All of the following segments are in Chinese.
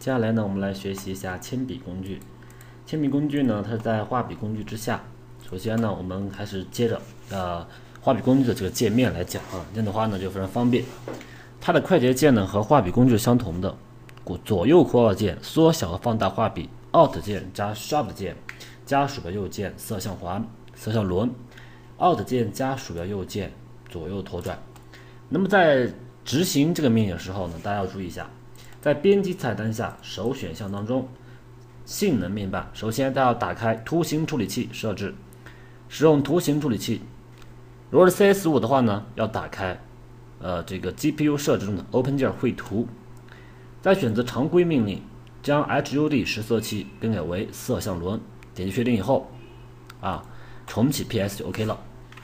接下来呢，我们来学习一下铅笔工具。铅笔工具呢，它是在画笔工具之下。首先呢，我们还是接着画笔工具的这个界面来讲啊，这样的话呢就非常方便。它的快捷键呢和画笔工具是相同的，左右括号键缩小和放大画笔 ，Alt 键加 Shift 键加鼠标右键色相环、色相轮 ，Alt 键加鼠标右键左右拖拽。那么在执行这个命令的时候呢，大家要注意一下，在编辑菜单下首选项当中，性能面板，首先大家要打开图形处理器设置，使用图形处理器。如果是 CS5 的话呢，要打开这个 GPU 设置中的 Open 键绘图，再选择常规命令，将 HUD 实色器更改为色相轮，点击确定以后，重启 PS 就 OK 了。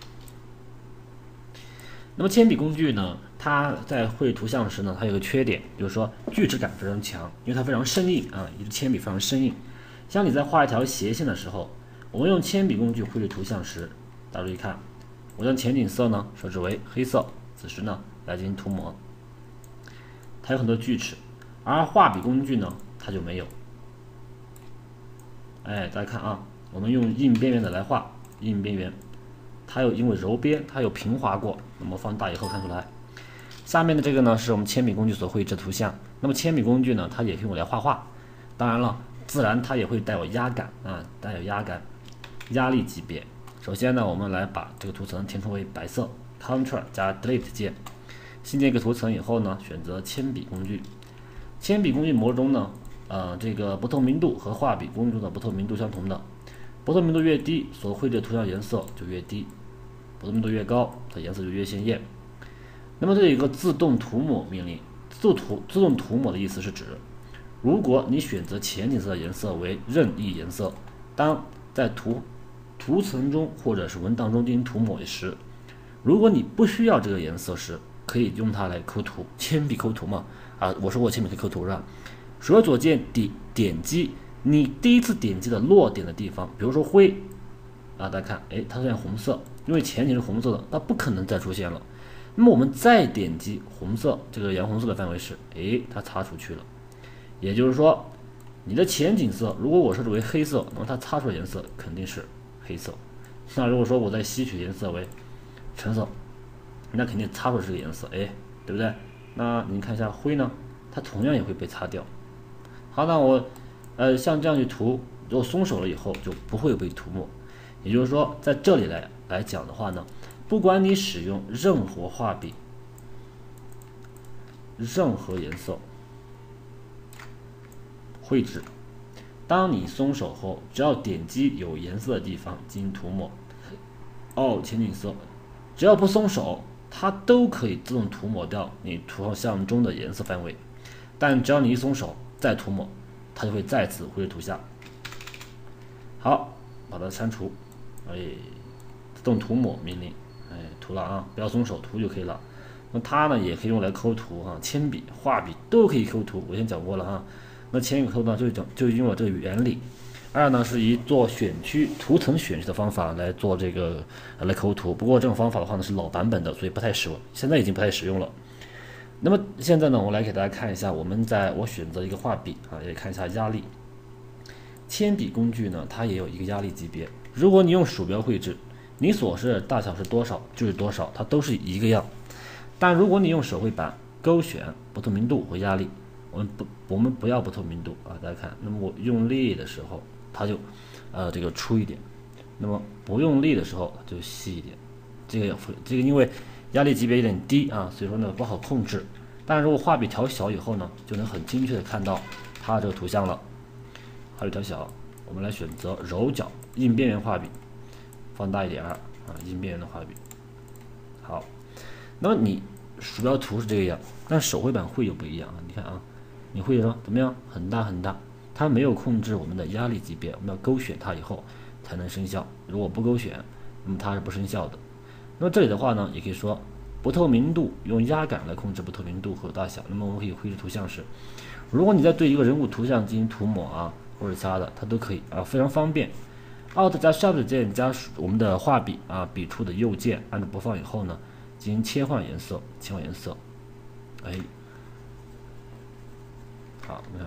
那么铅笔工具呢，它在绘图像时呢，它有个缺点，就是说锯齿感非常强，因为它非常生硬啊，一支铅笔非常生硬。像你在画一条斜线的时候，我们用铅笔工具绘制图像时，大家注意看，我将前景色呢设置为黑色，此时呢来进行涂抹，它有很多锯齿，而画笔工具呢它就没有。大家看啊，我们用硬边缘的来画，硬边缘。它有因为柔边，它有平滑过，那么放大以后看出来。下面的这个呢是我们铅笔工具所绘制的图像。那么铅笔工具呢，它也可以用来画画。当然了，自然它也会带有压感啊，带有压感、压力级别。首先呢，我们来把这个图层填充为白色 ，Ctrl 加 Delete 键。新建一个图层以后呢，选择铅笔工具。铅笔工具模中呢，这个不透明度和画笔工具中的不透明度相同的，不透明度越低，所绘制的图像颜色就越低。不透明度越高，它颜色就越鲜艳。那么这有一个自动涂抹命令，自动涂抹的意思是指，如果你选择前景色的颜色为任意颜色，当在图层中或者是文档中进行涂抹时，如果你不需要这个颜色时，可以用它来抠图，铅笔抠图嘛我说过铅笔可以抠图是吧？鼠标左键点击你第一次点击的落点的地方，比如说灰大家看，它出现红色。因为前景是红色的，它不可能再出现了。那么我们再点击红色，这个洋红色的范围是，它擦出去了。也就是说，你的前景色如果我设置为黑色，那么它擦出的颜色肯定是黑色。那如果说我再吸取颜色为橙色，那肯定擦出这个颜色，对不对？那你看一下灰呢，它同样也会被擦掉。好，那我像这样去涂，如果松手了以后就不会被涂抹。也就是说，在这里来讲的话呢，不管你使用任何画笔、任何颜色绘制，当你松手后，只要点击有颜色的地方进行涂抹，前景色，只要不松手，它都可以自动涂抹掉你图像中的颜色范围。但只要你一松手再涂抹，它就会再次绘制图像。好，把它删除。自动涂抹命令，涂了不要松手涂就可以了。那它呢也可以用来抠图铅笔、画笔都可以抠图，我先讲过了那铅笔抠呢就用了这个原理。二呢是以做图层选区的方法来做这个来抠图，不过这种方法的话呢是老版本的，所以不太实用，现在已经不太实用了。那么现在呢，我来给大家看一下，我选择一个画笔也看一下压力。铅笔工具呢，它也有一个压力级别。如果你用鼠标绘制，你所设的大小是多少就是多少，它都是一个样。但如果你用手绘板勾选不透明度和压力，我们不要不透明度大家看，那么我用力的时候它就这个粗一点，那么不用力的时候就细一点。这个因为压力级别有点低所以说呢不好控制。但如果画笔调小以后呢，就能很精确的看到它这个图像了。画笔调小，我们来选择柔角硬边缘画笔，放大一点硬边缘的画笔。好，那么你鼠标图是这个样，但手绘板绘又不一样你看你绘说怎么样？很大很大，它没有控制我们的压力级别，我们要勾选它以后才能生效。如果不勾选，那么它是不生效的。那么这里的话呢，也可以说不透明度，用压感来控制不透明度和大小。那么我们可以绘制图像时，如果你在对一个人物图像进行涂抹或者擦的，它都可以非常方便。Alt 加 Shift 键加我们的画笔笔触的右键，按着播放以后呢，进行切换颜色，好，你看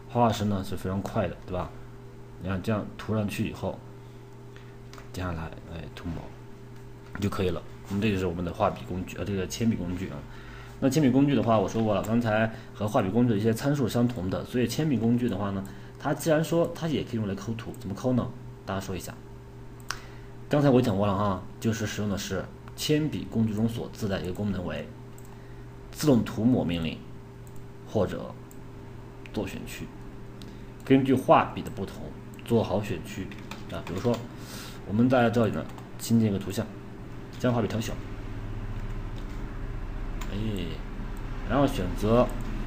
画师呢是非常快的，对吧？你看这样涂上去以后，接下来涂抹就可以了。这就是我们的画笔工具这个铅笔工具啊。那铅笔工具的话，我说过了，刚才和画笔工具的一些参数是相同的，所以铅笔工具的话呢，它既然说它也可以用来抠图，怎么抠呢？大家说一下。刚才我讲过了哈，就是使用的是铅笔工具中所自带的一个功能为自动涂抹命令，或者做选区，根据画笔的不同做好选区啊。比如说，我们在这里呢新建一个图像，将画笔调小，然后选择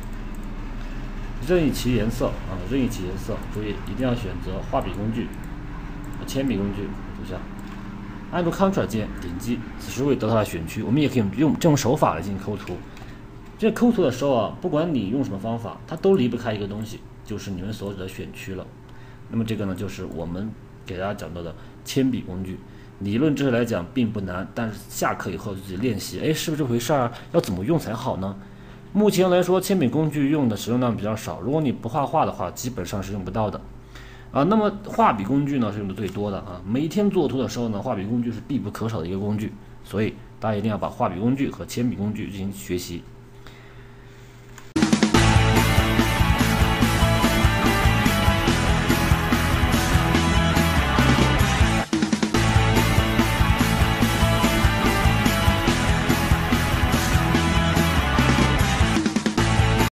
任意其颜色啊，任意其颜色，注意一定要选择画笔工具、铅笔工具图像，按住 Ctrl 键点击，此时会得到了选区。我们也可以用这种手法来进行抠图。这抠图的时候啊，不管你用什么方法，它都离不开一个东西，就是你们所指的选区了。那么这个呢，就是我们给大家讲到的铅笔工具。理论知识来讲并不难，但是下课以后自己练习，是不是这回事儿？要怎么用才好呢？目前来说，铅笔工具用的使用量比较少，如果你不画画的话，基本上是用不到的。那么画笔工具呢是用的最多的啊。每天做图的时候呢，画笔工具是必不可少的一个工具，所以大家一定要把画笔工具和铅笔工具进行学习。